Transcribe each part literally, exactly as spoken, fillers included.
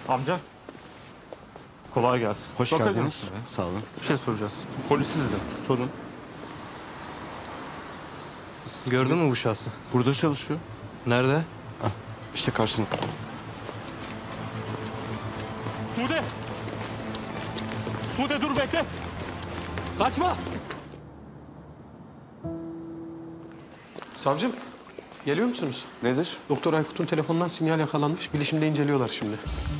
Amca. Kolay gelsin. Hoş Bakar geldiniz. mısın? Sağ olun. Bir şey soracağız. Polisiz de. Sorun. Gördün mü bu şahsı? Burada çalışıyor. Nerede? Ah, işte karşında. Sude! Sude dur bekle! Kaçma! Savcım, geliyor musunuz? Nedir? Doktor Aykut'un telefonundan sinyal yakalanmış. Bilişimde inceliyorlar şimdi.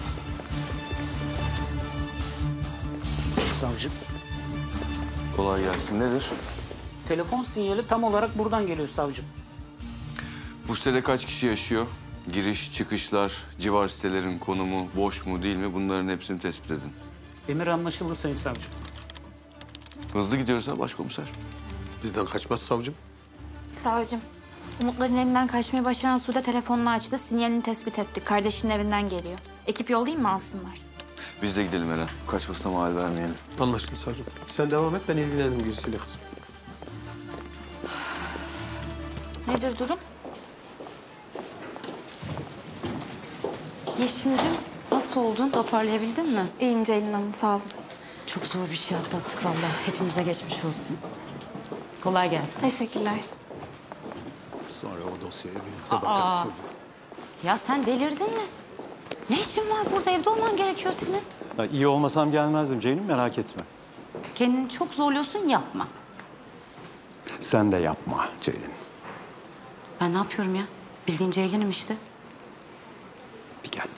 Savcım, Kolay gelsin. Nedir? telefon sinyali tam olarak buradan geliyor savcım. Bu sitede kaç kişi yaşıyor? Giriş, çıkışlar, civar sitelerin konumu boş mu değil mi? Bunların hepsini tespit edin. Emir anlaşıldı sayın savcım. Hızlı gidiyoruz ha başkomiser. Bizden kaçmaz savcım. Savcım, Umutların elinden kaçmayı başaran Sude telefonunu açtı. Sinyalini tespit ettik. Kardeşinin evinden geliyor. Ekip yollayayım mı alsınlar? Biz de gidelim Eren. Kaçmasına mal vermeyelim. Anlaşıldı savcım. Sen devam et, ben ilgilenirim birisiyle kızım. Nedir durum? Yeşim'cim nasıl oldun? Toparlayabildin mi? İyiyim Ceylin Hanım, sağ olun. Çok zor bir şey atlattık vallahi. Hepimize geçmiş olsun. Kolay gelsin. Teşekkürler. Sonra o dosyaya birlikte Aa. bakarsın. Ya sen delirdin mi? Ne işin var burada? Evde olman gerekiyor senin. Ya iyi olmasam gelmezdim Ceylin, merak etme. Kendini çok zorluyorsun, yapma. Sen de yapma Ceylin. Ben ne yapıyorum ya? Bildiğin Ceylin'im işte. Bir gel.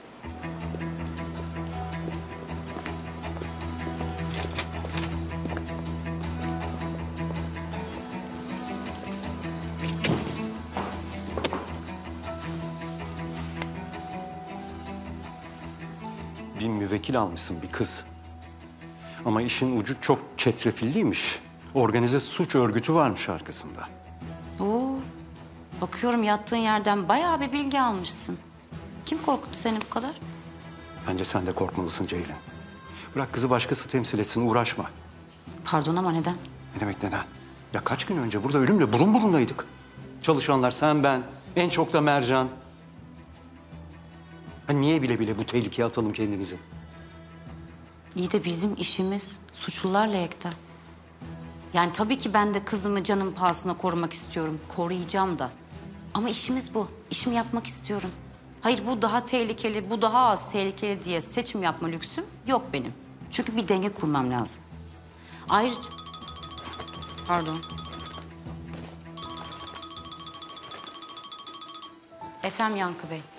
Bir müvekkil almışsın, bir kız. Ama işin ucu çok çetrefilliymiş. Organize suç örgütü varmış arkasında. Oo, bakıyorum yattığın yerden bayağı bir bilgi almışsın. Kim korkuttu seni bu kadar? Bence sen de korkmalısın Ceylin. Bırak kızı başkası temsil etsin, uğraşma. Pardon ama neden? Ne demek neden? Ya kaç gün önce burada ölümle burun burundaydık. Çalışanlar sen, ben, en çok da Mercan. Ha niye bile bile bu tehlikeye atalım kendimizi? İyi de bizim işimiz suçlularla Yekta. Yani tabii ki ben de kızımı canım pahasına korumak istiyorum. Koruyacağım da. Ama işimiz bu. İşimi yapmak istiyorum. Hayır bu daha tehlikeli, bu daha az tehlikeli diye seçim yapma lüksüm yok benim. Çünkü bir denge kurmam lazım. Ayrıca... Pardon. Efendim Yankı Bey.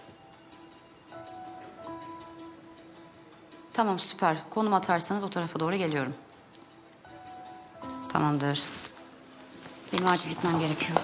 Tamam süper. Konum atarsanız o tarafa doğru geliyorum. Tamamdır. Benim acil gitmem gerekiyor.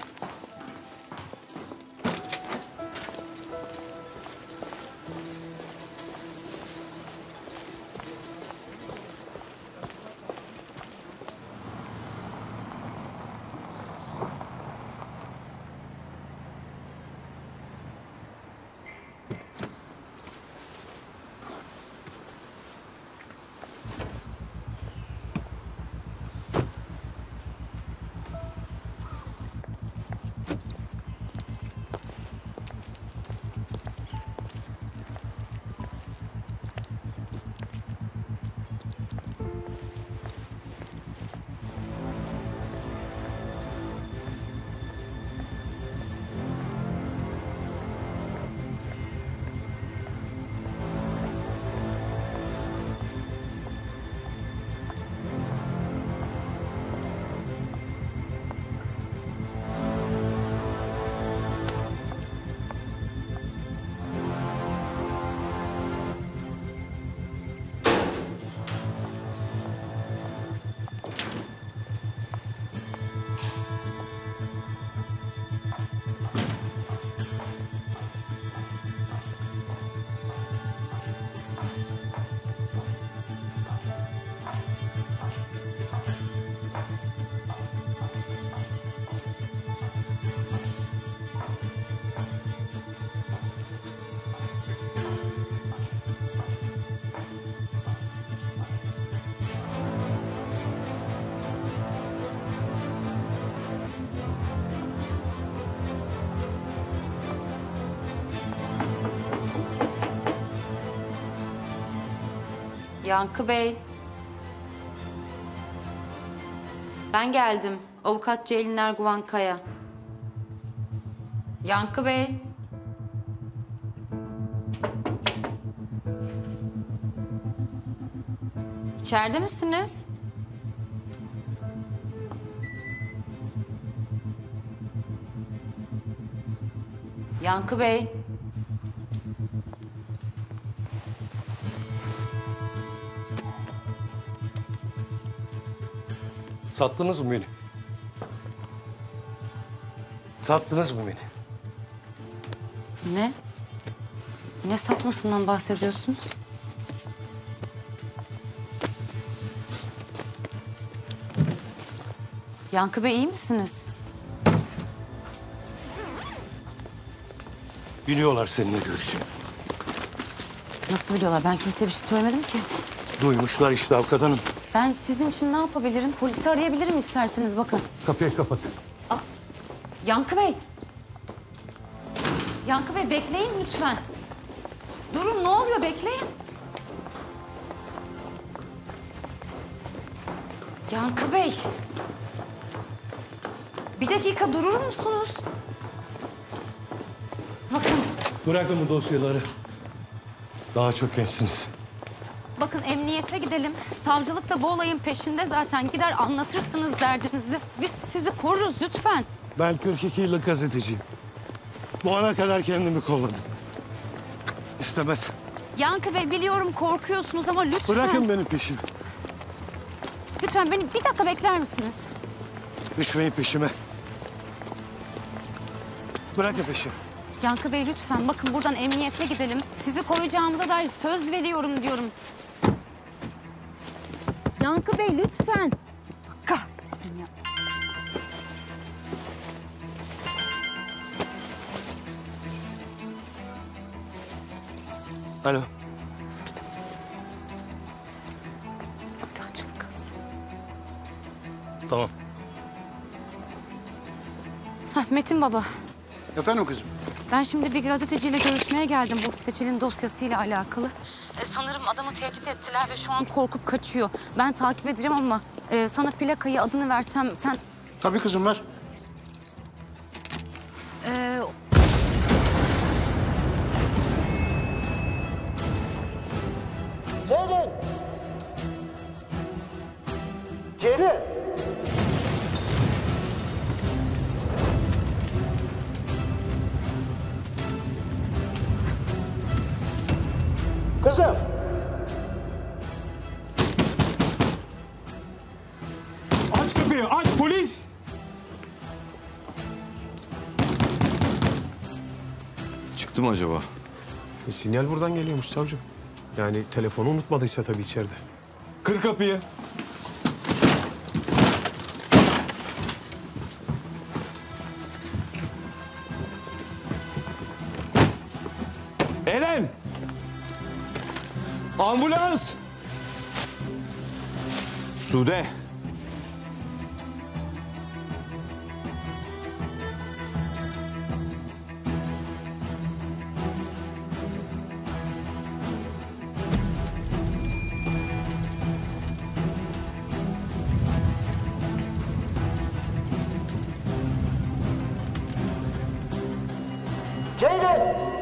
Yankı Bey. Ben geldim. Avukat Ceylin Erguvan Kaya. Yankı Bey. İçeride misiniz? Yankı Bey. Sattınız mı beni? Sattınız mı beni? Ne? Ne satmasından bahsediyorsunuz? Yankı Bey iyi misiniz? Biliyorlar seninle görüşeceğim. Nasıl biliyorlar? Ben kimseye bir şey söylemedim ki. Duymuşlar işte avukat hanım. Ben sizin için ne yapabilirim? Polisi arayabilirim isterseniz bakın. Kapıyı kapat. Yankı Bey. Yankı Bey bekleyin lütfen. Durun ne oluyor bekleyin. Yankı Bey. Bir dakika durur musunuz? Bakın, Bırakın bu dosyaları. Daha çok gençsiniz. bakın emniyete gidelim. Savcılık da bu olayın peşinde zaten. Gider anlatırsınız derdinizi. Biz sizi koruruz lütfen. Ben kırk iki yıllık gazeteciyim. Bu ana kadar kendimi kolladım. İstemez. Yankı Bey biliyorum korkuyorsunuz ama lütfen. Bırakın beni peşime. Lütfen beni bir dakika bekler misiniz? Düşmeyin peşime. Bırakın peşimi. Yankı Bey lütfen bakın buradan emniyete gidelim. Sizi koruyacağımıza dair söz veriyorum diyorum. Yankı Bey lütfen. Kahretsin ya. Alo. Sadakçılık kız. Tamam. Heh, Metin Baba. Efendim kızım? Ben şimdi bir gazeteciyle görüşmeye geldim bu seçilin dosyasıyla alakalı. E, sanırım adamı tehdit ettiler ve şu an korkup kaçıyor. Ben takip edeceğim ama e, sana plakayı adını versem sen... Tabii kızım ver. E, Ceylin! Ceylin! Kızım! Aç kapıyı, aç polis! Çıktı mı acaba? E, sinyal buradan geliyormuş savcım. Yani telefonu unutmadıysa tabii içeride. Kır kapıyı. Eren! Ambulans! Sude! Ceylin!